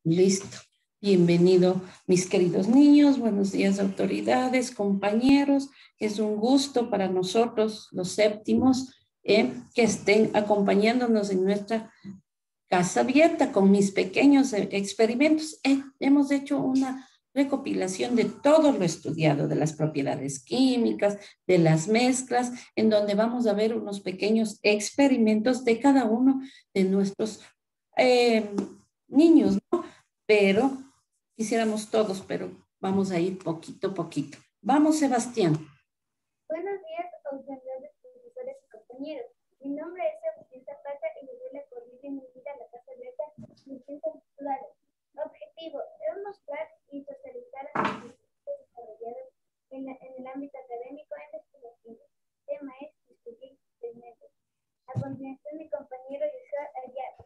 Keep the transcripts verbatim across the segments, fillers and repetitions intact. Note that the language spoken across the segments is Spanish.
Listo. Bienvenido, mis queridos niños. Buenos días, autoridades, compañeros. Es un gusto para nosotros, los séptimos, eh, que estén acompañándonos en nuestra casa abierta con mis pequeños eh, experimentos. Eh, hemos hecho una recopilación de todo lo estudiado, de las propiedades químicas, de las mezclas, en donde vamos a ver unos pequeños experimentos de cada uno de nuestros eh, niños, ¿no? Pero quisiéramos todos, pero vamos a ir poquito a poquito. Vamos, Sebastián. Buenos días, autoridades, profesores y compañeros. Mi nombre es Sebastián Zapata y le doy la corriente en mi vida a la Casa Abierta Distintos Titulares. Objetivo es mostrar y socializar las actividades desarrolladas en, la, en el ámbito académico en la investigación. El tema es discutir experimentos. A continuación, mi compañero Joshua Ayala.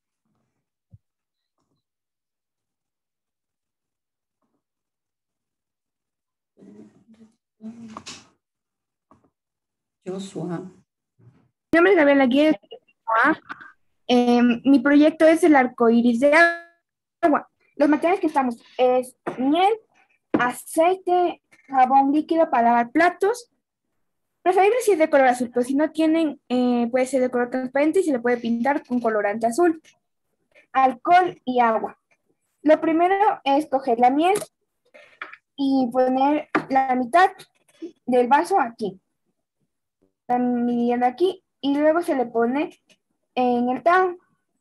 Joshua. Mi nombre es Gabriela Guía. Eh, mi proyecto es el arco iris de agua. Los materiales que estamos es miel, aceite, jabón líquido para lavar platos. Preferible si es de color azul, pero si no tienen, eh, puede ser de color transparente y se le puede pintar con colorante azul. Alcohol y agua. Lo primero es coger la miel y poner la mitad del vaso aquí. La midiendo aquí y luego se le pone en el tarro.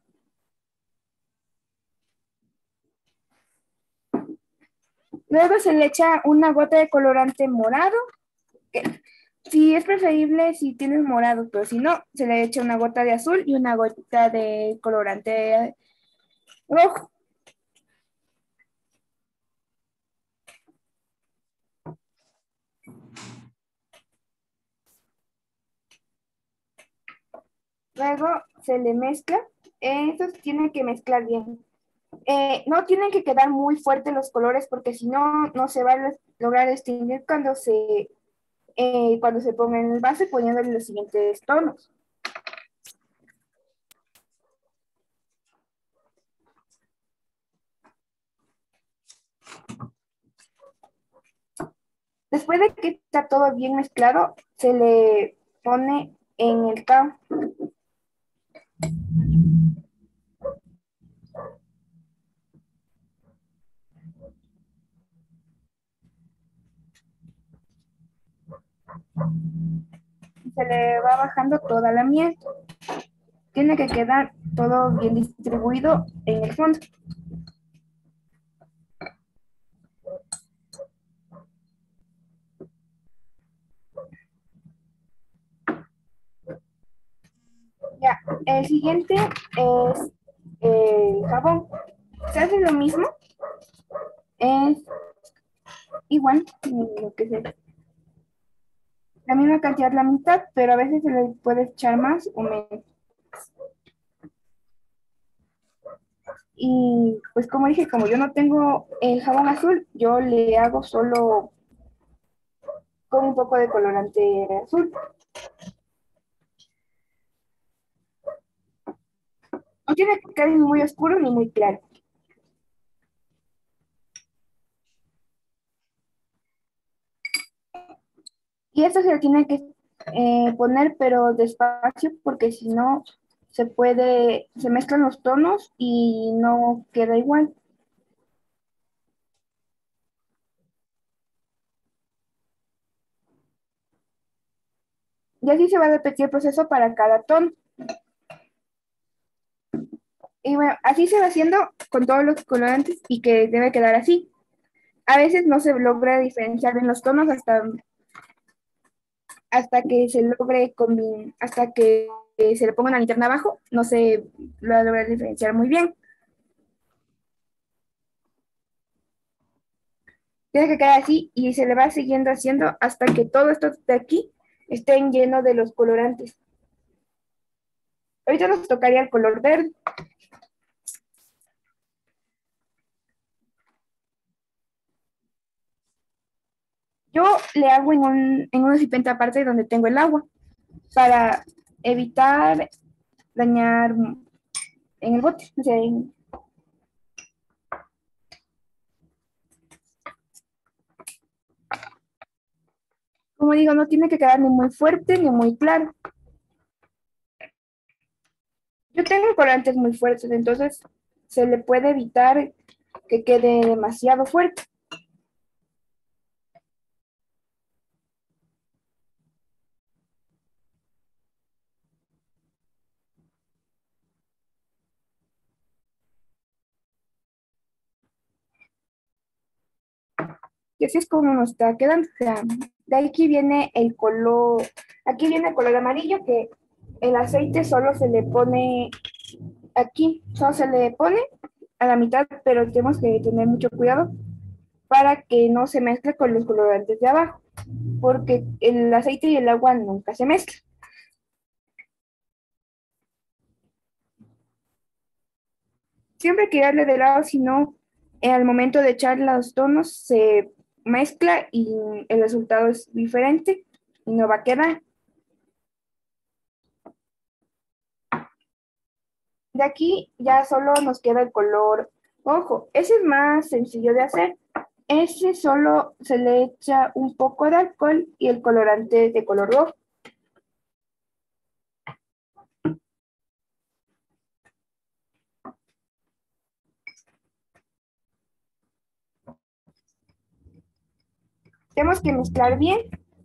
Luego se le echa una gota de colorante morado. Que, si es preferible si tienes morado, pero si no, se le echa una gota de azul y una gota de colorante rojo. Luego se le mezcla. Eso tiene que mezclar bien. Eh, no tienen que quedar muy fuertes los colores porque si no, no se va a lograr distinguir cuando se, eh, cuando se ponga en el vaso poniéndole los siguientes tonos. Después de que está todo bien mezclado, se le pone en el tarro. Se le va bajando toda la miel. Tiene que quedar todo bien distribuido en el fondo. Ya, el siguiente es el jabón. Se hace lo mismo. Es igual, lo que sea. La misma cantidad, la mitad, pero a veces se le puede echar más o menos. Y pues como dije, como yo no tengo el jabón azul, yo le hago solo con un poco de colorante azul. No tiene que quedar ni muy oscuro ni muy claro. Y esto se lo tiene que eh, poner pero despacio porque si no se puede, se mezclan los tonos y no queda igual. Y así se va a repetir el proceso para cada tono. Y bueno, así se va haciendo con todos los colorantes y que debe quedar así. A veces no se logra diferenciar bien los tonos hasta, hasta que se logre combinar, hasta que se le ponga una linterna abajo, no se lo logra diferenciar muy bien. Tiene que quedar así y se le va siguiendo haciendo hasta que todo esto de aquí esté lleno de los colorantes. Ahorita nos tocaría el color verde. Yo le hago en un, en un recipiente aparte donde tengo el agua para evitar dañar en el bote. O sea, en, Como digo, no tiene que quedar ni muy fuerte ni muy claro. Yo tengo colorantes muy fuertes, entonces se le puede evitar que quede demasiado fuerte. Y así es como nos está quedando. O sea, de aquí viene el color, aquí viene el color amarillo, que el aceite solo se le pone aquí, solo se le pone a la mitad, pero tenemos que tener mucho cuidado para que no se mezcle con los colorantes de abajo, porque el aceite y el agua nunca se mezclan. Siempre hay que darle de lado, si no, al momento de echar los tonos se mezcla y el resultado es diferente y no va a quedar. De aquí ya solo nos queda el color rojo. Ese es más sencillo de hacer. Ese solo se le echa un poco de alcohol y el colorante de color rojo. Tenemos que mezclar bien.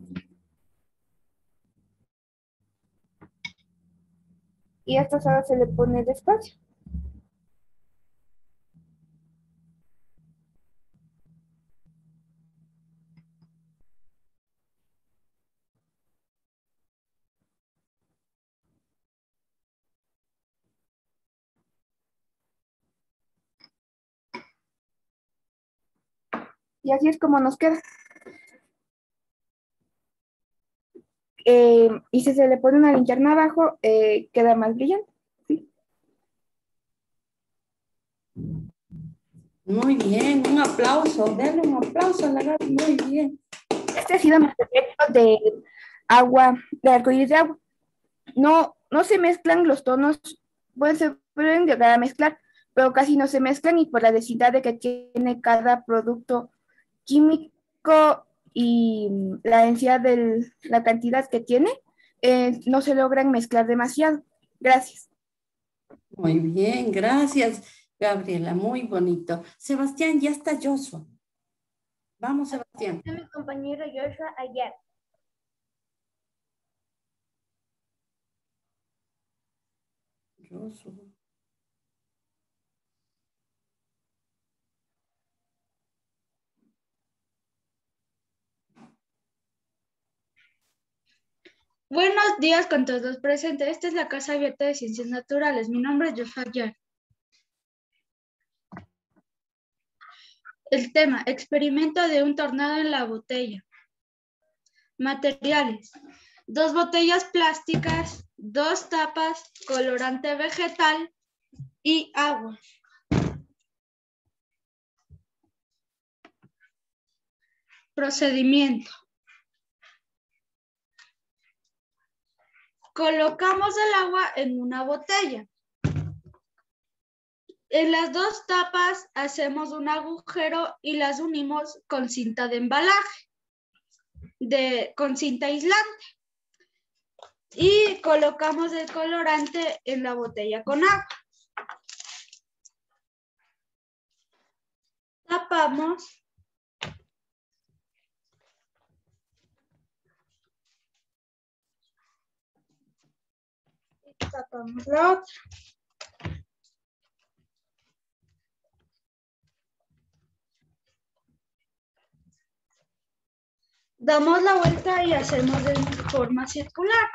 Y esto solo se le pone despacio. Y así es como nos queda. Eh, y si se le pone una linterna abajo, eh, queda más brillante. ¿Sí? Muy bien, un aplauso, denle un aplauso a la Gaby, muy bien. Este ha sido mi proyecto de agua, de arcoíris de agua. No, no se mezclan los tonos, pueden, se pueden llegar a mezclar, pero casi no se mezclan y por la densidad de que tiene cada producto químico y la densidad de la cantidad que tiene, eh, no se logran mezclar demasiado. Gracias. Muy bien, gracias, Gabriela, muy bonito. Sebastián, ya está Joshua. Vamos, Sebastián. Es mi compañero Joshua Ayar. Joshua. Buenos días con todos los presentes. Esta es la Casa Abierta de Ciencias Naturales. Mi nombre es Joshua Ayar. El tema, experimento de un tornado en la botella. Materiales, dos botellas plásticas, dos tapas, colorante vegetal y agua. Procedimiento. Colocamos el agua en una botella. En las dos tapas hacemos un agujero y las unimos con cinta de embalaje, de, con cinta aislante. Y colocamos el colorante en la botella con agua. Tapamos. Y tapamos la otra. Damos la vuelta y hacemos de forma circular.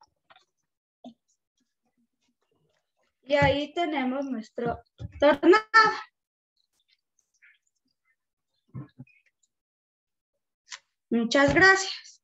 Y ahí tenemos nuestro tornado. Muchas gracias.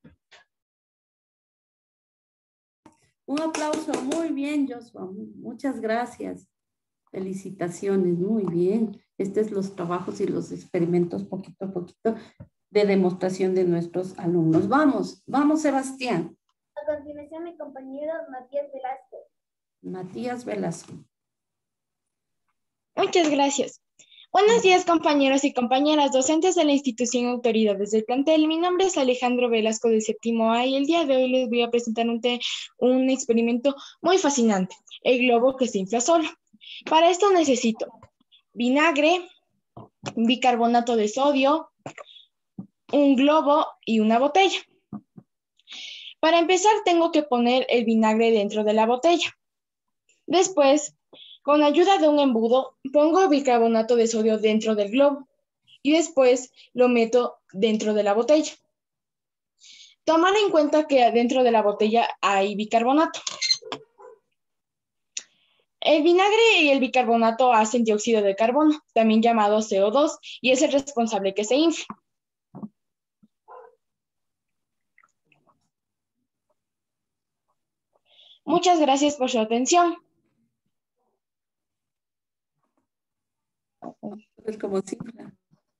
Un aplauso, muy bien, Joshua, muchas gracias. Felicitaciones, muy bien. Estos son los trabajos y los experimentos poquito a poquito de demostración de nuestros alumnos. Vamos, vamos, Sebastián. A continuación, mi compañero Matías Velasco. Matías Velasco. Muchas gracias. Buenos días, compañeros y compañeras, docentes de la institución y autoridades del plantel. Mi nombre es Alejandro Velasco de séptimo A y el día de hoy les voy a presentar un, te- un experimento muy fascinante, el globo que se infla solo. Para esto necesito vinagre, bicarbonato de sodio, un globo y una botella. Para empezar, tengo que poner el vinagre dentro de la botella. Después, con ayuda de un embudo, pongo bicarbonato de sodio dentro del globo y después lo meto dentro de la botella. Tomar en cuenta que dentro de la botella hay bicarbonato. El vinagre y el bicarbonato hacen dióxido de carbono, también llamado C O dos, y es el responsable que se infle. Muchas gracias por su atención. Es como cifra.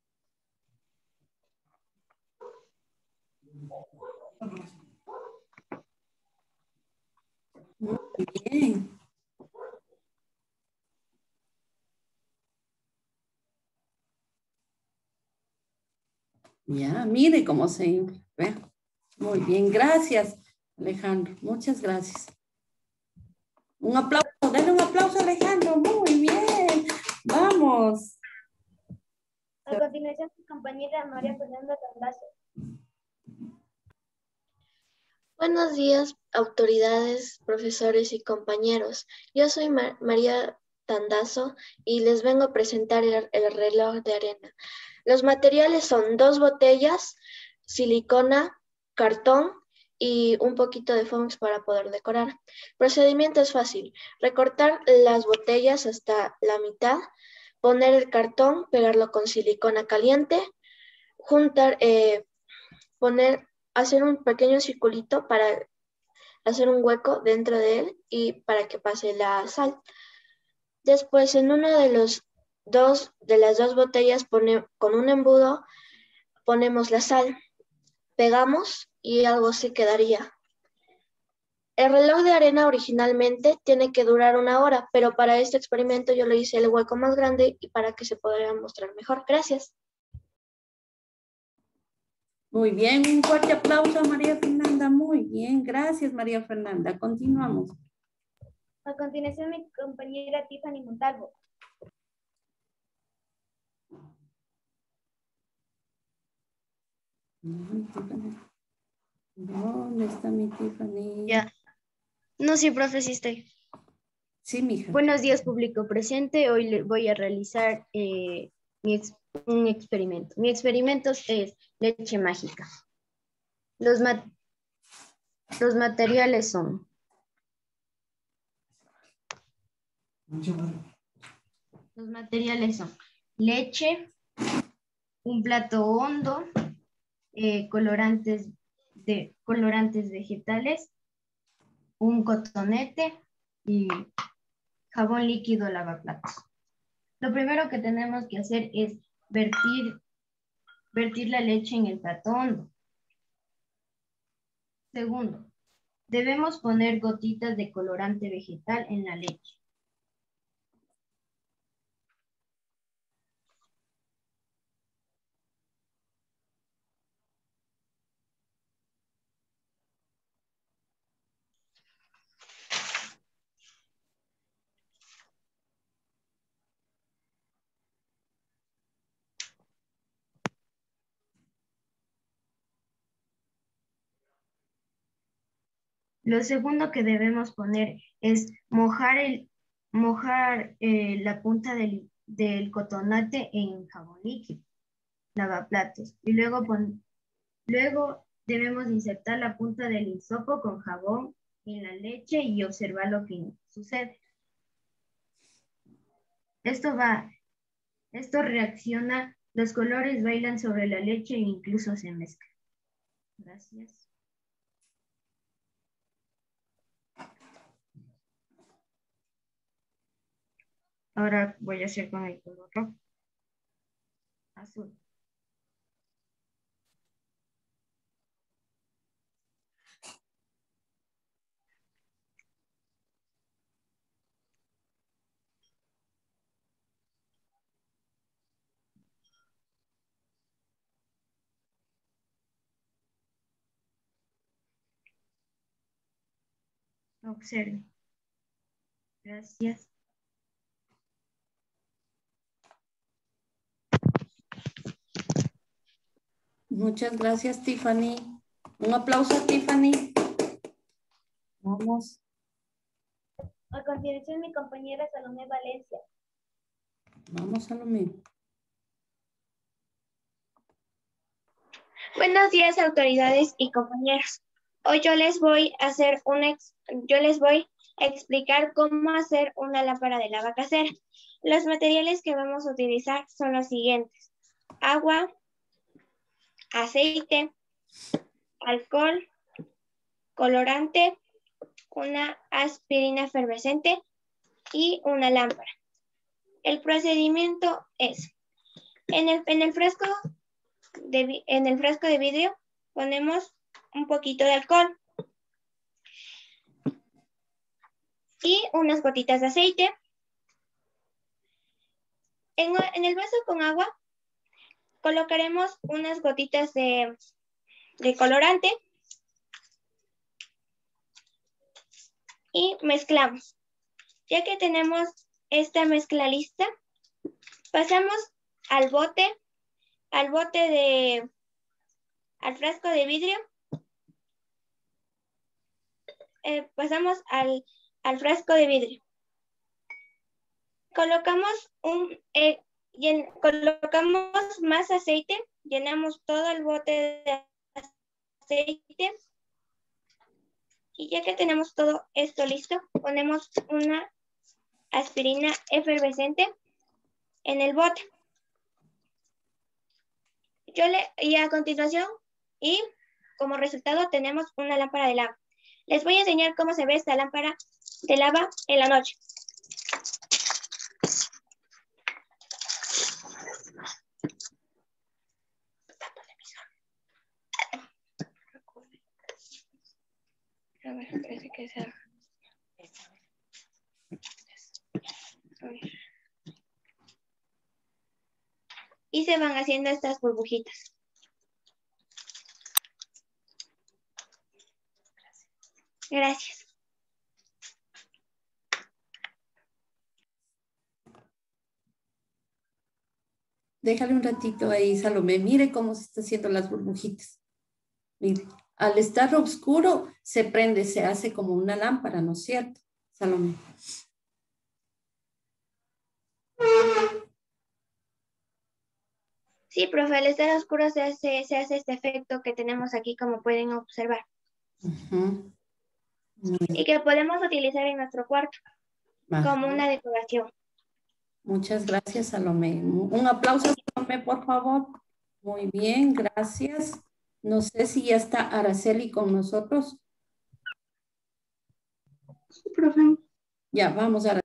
Muy bien. Ya, mire cómo se infla. Ve. Muy bien, gracias, Alejandro. Muchas gracias. Un aplauso, denle un aplauso a Alejandro. Muy bien. Vamos. A continuación, mi compañera María Fernanda Tandazo. Buenos días, autoridades, profesores y compañeros. Yo soy Mar- María Tandazo y les vengo a presentar el, el reloj de arena. Los materiales son dos botellas, silicona, cartón y un poquito de foams para poder decorar. El procedimiento es fácil. Recortar las botellas hasta la mitad, poner el cartón, pegarlo con silicona caliente, juntar, eh, poner, hacer un pequeño circulito para hacer un hueco dentro de él y para que pase la sal. Después, en uno de los dos de las dos botellas pone, con un embudo ponemos la sal, pegamos y algo así quedaría. El reloj de arena originalmente tiene que durar una hora, pero para este experimento yo le hice el hueco más grande y para que se pudiera mostrar mejor. Gracias. Muy bien, un fuerte aplauso a María Fernanda. Muy bien, gracias María Fernanda. Continuamos. A continuación, mi compañera Tiffany Montalvo. ¿Dónde está mi Tiffany? Ya. No, sí, profe, sí estoy. Sí, mija. Buenos días, público presente. Hoy le voy a realizar eh, mi ex- un experimento. Mi experimento es leche mágica. Los, ma- los materiales son los materiales son leche, un plato hondo, eh, colorantes, de, colorantes vegetales, un cotonete y jabón líquido lavaplatos. Lo primero que tenemos que hacer es vertir, vertir la leche en el plato hondo. Segundo, debemos poner gotitas de colorante vegetal en la leche. Lo segundo que debemos poner es mojar, el, mojar eh, la punta del, del cotonete en jabón líquido, lavaplatos. Y luego, pon, luego debemos insertar la punta del hisopo con jabón en la leche y observar lo que sucede. Esto va, esto reacciona, los colores bailan sobre la leche e incluso se mezclan. Gracias. Ahora voy a hacer con el color rojo. Azul. observe. Gracias. Muchas gracias, Tiffany. Un aplauso a Tiffany. Vamos. A continuación, mi compañera Salomé Valencia. Vamos, Salomé. Buenos días, autoridades y compañeros. Hoy yo les voy a hacer un ex, yo les voy a explicar cómo hacer una lámpara de lava casera. Los materiales que vamos a utilizar son los siguientes: agua, aceite, alcohol, colorante, una aspirina efervescente y una lámpara. El procedimiento es: en el, en el frasco de, en el frasco de vidrio ponemos un poquito de alcohol y unas gotitas de aceite. En, en el vaso con agua colocaremos unas gotitas de, de colorante y mezclamos. Ya que tenemos esta mezcla lista, pasamos al bote, al bote de, al frasco de vidrio, eh, pasamos al, al frasco de vidrio. Colocamos un, eh, llen, colocamos más aceite, llenamos todo el bote de aceite y ya que tenemos todo esto listo, ponemos una aspirina efervescente en el bote. Yo le, y a continuación, y como resultado tenemos una lámpara de lava. Les voy a enseñar cómo se ve esta lámpara de lava en la noche. A ver, parece que sea. Y se van haciendo estas burbujitas. Gracias. Déjale un ratito ahí, Salomé. Mire cómo se están haciendo las burbujitas. Mire, al estar oscuro se prende, se hace como una lámpara, ¿no es cierto, Salomé? Sí, profe, al estar oscuro se hace, se hace este efecto que tenemos aquí, como pueden observar. Uh-huh. Y que podemos utilizar en nuestro cuarto. Ajá. Como una decoración. Muchas gracias, Salomé. Un aplauso, Salomé, por favor. Muy bien, gracias. No sé si ya está Araceli con nosotros. Sí, profe. Ya, vamos a...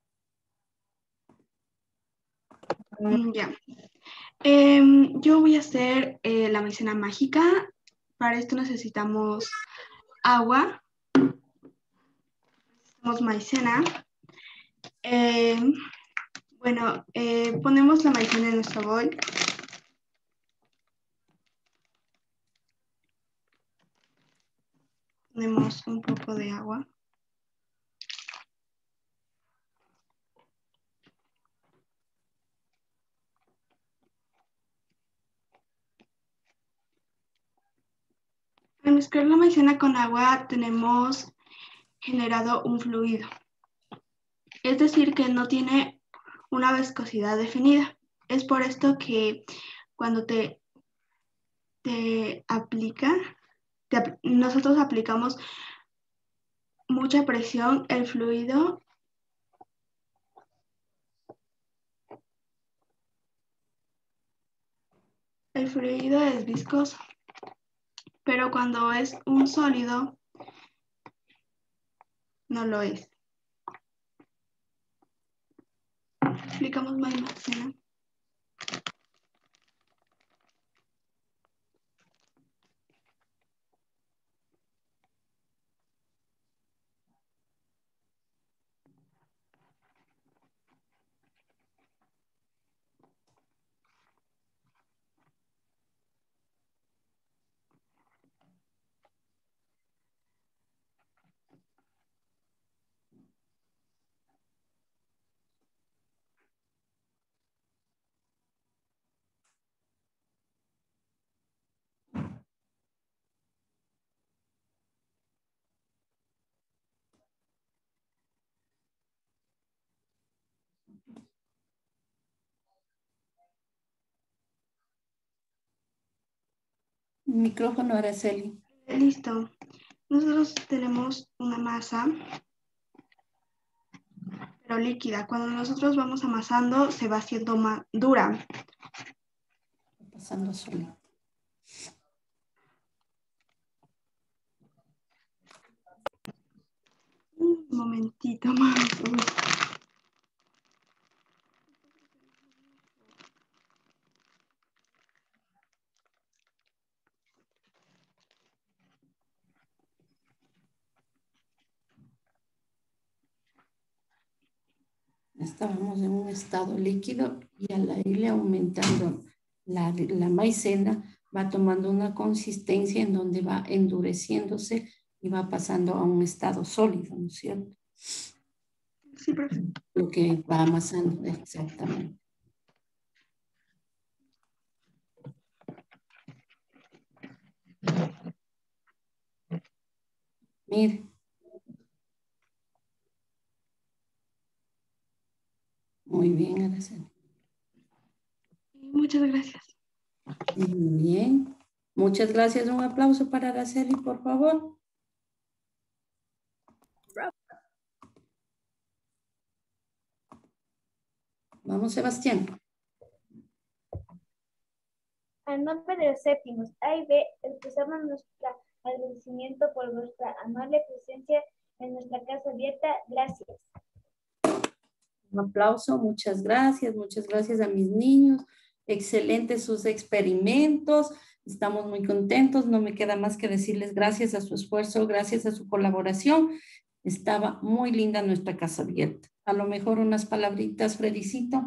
Mm, ya. Eh, yo voy a hacer eh, la maicena mágica. Para esto necesitamos agua. Necesitamos maicena. Eh, bueno, eh, ponemos la maicena en nuestro bol. Ponemos un poco de agua. Al mezclar la maicena con agua tenemos generado un fluido. Es decir, que no tiene una viscosidad definida. Es por esto que cuando te, te aplica, te, nosotros aplicamos mucha presión, el fluido el fluido es viscoso, pero cuando es un sólido no lo es. Aplicamos más maicena. Micrófono, Araceli. Listo. Nosotros tenemos una masa, pero líquida. Cuando nosotros vamos amasando, se va haciendo más dura. Pasando solo. Un momentito más. Estábamos en un estado líquido y al irle aumentando la, la maicena va tomando una consistencia en donde va endureciéndose y va pasando a un estado sólido, ¿no es cierto? Sí, profe. Lo que va amasando, exactamente. Mire. Muy bien, Araceli. Muchas gracias. Muy bien. Muchas gracias. Un aplauso para Araceli, por favor. Vamos, Sebastián. A nombre de los séptimos A y B, expresamos nuestro agradecimiento por vuestra amable presencia en nuestra casa abierta. Gracias. Un aplauso, muchas gracias, muchas gracias a mis niños. Excelentes sus experimentos. Estamos muy contentos. No me queda más que decirles gracias a su esfuerzo, gracias a su colaboración. Estaba muy linda nuestra casa abierta. A lo mejor unas palabritas, Fredicito.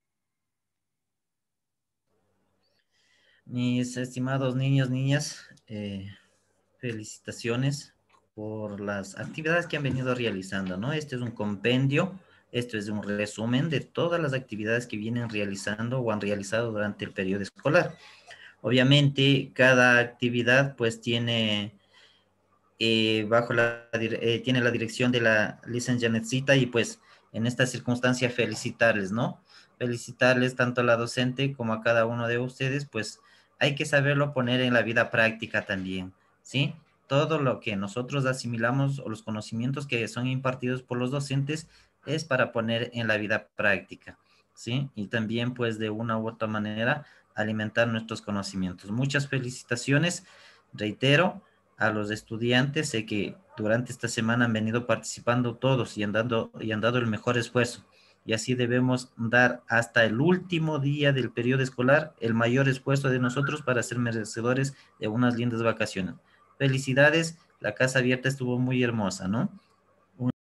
Mis estimados niños, niñas, eh, felicitaciones por las actividades que han venido realizando, ¿no? Este es un compendio, esto es un resumen de todas las actividades que vienen realizando o han realizado durante el periodo escolar. Obviamente, cada actividad pues tiene, eh, bajo la, eh, tiene la dirección de la licenciada Janetcita y pues en esta circunstancia felicitarles, ¿no? Felicitarles tanto a la docente como a cada uno de ustedes, pues hay que saberlo poner en la vida práctica también, ¿sí? Todo lo que nosotros asimilamos o los conocimientos que son impartidos por los docentes es para poner en la vida práctica, ¿sí? Y también pues de una u otra manera alimentar nuestros conocimientos. Muchas felicitaciones, reitero, a los estudiantes. Sé que durante esta semana han venido participando todos y han dado, y han dado el mejor esfuerzo. Y así debemos dar hasta el último día del periodo escolar el mayor esfuerzo de nosotros para ser merecedores de unas lindas vacaciones. Felicidades, la casa abierta estuvo muy hermosa, ¿no?